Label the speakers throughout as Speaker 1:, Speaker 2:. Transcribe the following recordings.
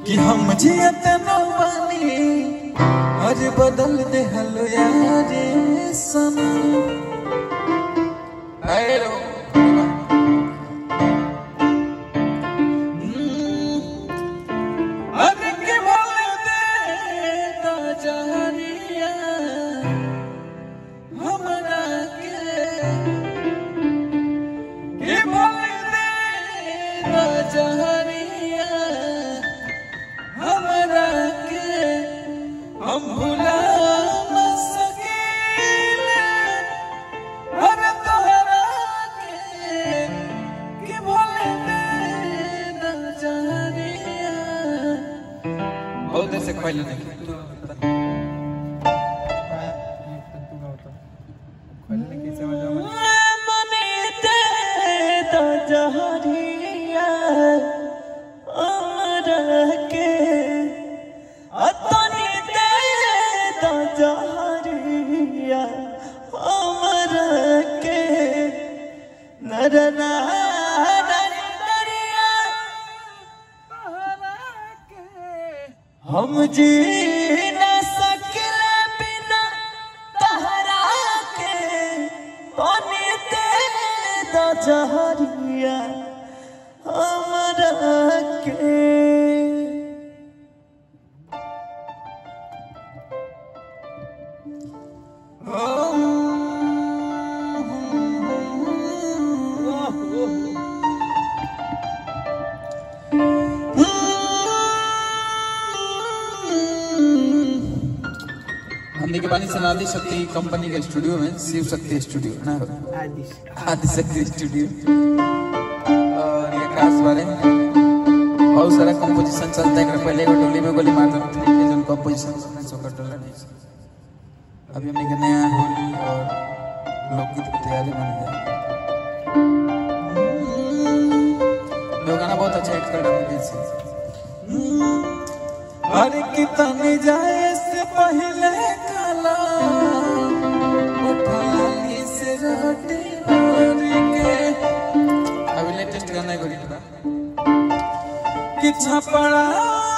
Speaker 1: कि हम जियत न बानी अरे बदल दे हलो यार सनम। हेलो अरे के बोल दे ना जहरिया हमरा के बोल दे ना जहरिया हमरा के हम भुला न सकीले अरे तोहरा के बोल दे ना जहरिया। बहुत देर से खोल नहीं जहरिया अमर के अतनी दे दो जहरिया अमर के नरना हम जी न सकिले बिना तहरा के तनी दे दो जहरिया हमरा के। हमने के पानी से आदि शक्ति कंपनी के स्टूडियो में शिव शक्ति स्टूडियो ना आदि शक्ति स्टूडियो और ये क्लास वाले बहुत सारा कंपोजिशन चलता है। पहले डोली में गोली मार देते थे जो कंपोजिशन सोकर डोला नहीं। अभी हमने के नया होली और लोकगीत की तैयारी बन गया। लोग गाना बहुत अच्छा एक्ट कर रहे हैं। अरे कितने जाए से पहले काला उठाली से रोटी के अभी लेटेस्ट गाना गोरी का कि छपड़ा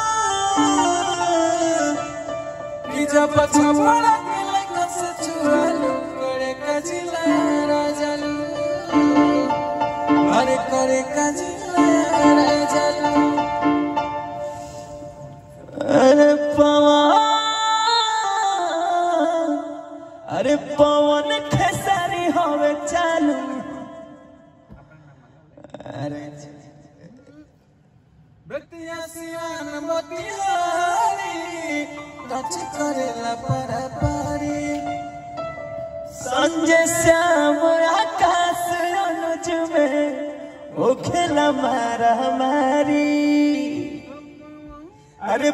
Speaker 1: कि जब छपड़ा के लगा से चुरा लो करे कजिला राजालू अरे करे कजिला राजालू। अरे पवन खेसारी होवे चालू अरे बतिया सियान मोतिहारी टच करेला परपारी संजय श्याम आकाश अनुज में ओ खेला मारा मारी। अरे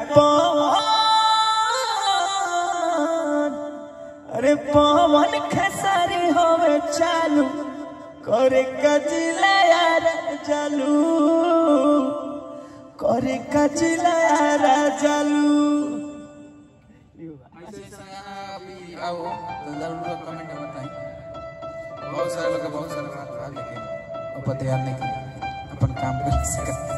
Speaker 1: पवन खेसारी होवे चालू करे कजिला यार चालू करे कजिला यार चालू। आओ जरूर कमेंट में बताएं। बहुत सारे लोग बहुत सारे बात कहा लेकिन ऊपर ध्यान नहीं किया अपन काम कर सकते।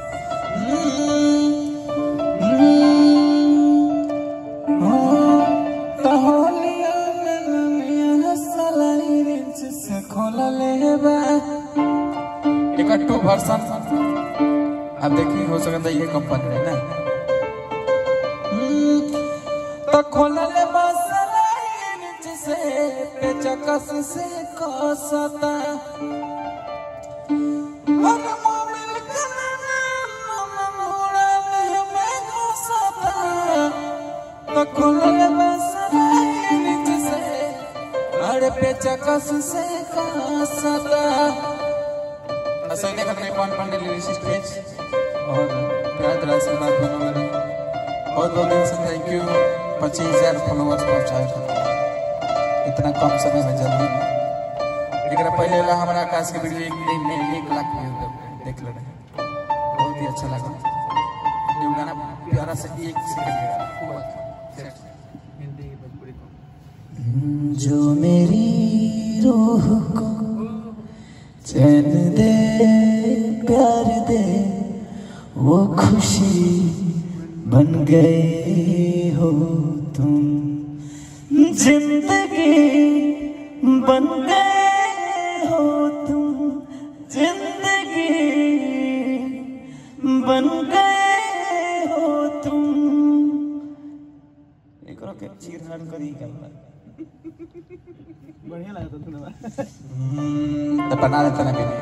Speaker 1: टू वर्सन अब देखिए हो सकता है ये कंपनी है ना तो खोला ले मसलाई जिसे पेचकस से कसता और मोबिल करना मोड़ा में घुसता तो खोला ले मसलाई जिसे अरे पेचकस से कसता। सैनिक अपने कौन पंडित लिरिसिस्ट पेज और प्यार तरह से बात बना रहे बहुत बहुत दिन से थैंक यू 25,000 फॉलोअर्स पहुंचाए इतना कम समय में जल्दी। लेकिन पहले वाला हमारा आकाश के वीडियो एक दिन में 1 लाख व्यू देख ले रहे बहुत ही अच्छा लगा। ये गाना प्यारा से 1 सेकंड जो मेरी रूह को चैन दे प्यार दे वो खुशी बन गए हो तुम, जिंदगी बन गए हो तुम, जिंदगी बन गए हो तुम। एक के चीर हर करी क्या
Speaker 2: बढ़िया लगा था धन्यवाद।
Speaker 1: तो बना देता ना भी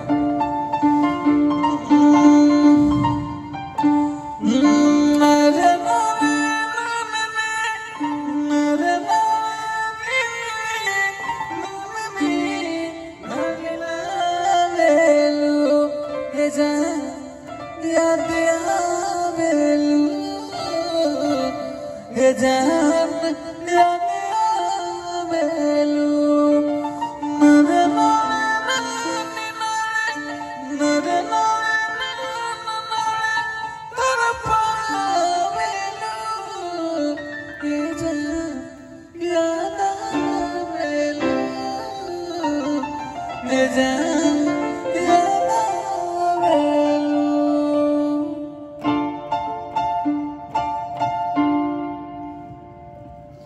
Speaker 3: Yeah.